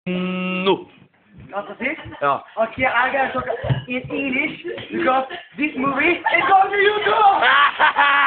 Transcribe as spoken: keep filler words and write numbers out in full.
No. That's it? Yeah. Okay, I gotta talk in English because this movie is going to YouTube!